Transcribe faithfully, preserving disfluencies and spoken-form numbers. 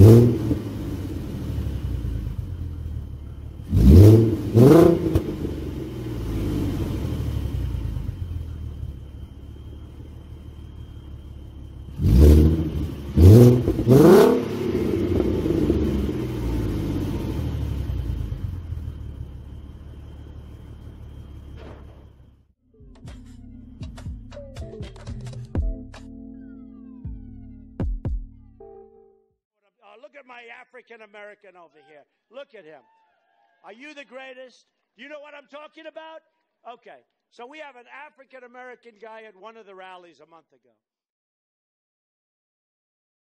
Look at my African American over here. Look at him. Are you the greatest? Do you know what I'm talking about? Okay. So we have an African American guy at one of the rallies a month ago.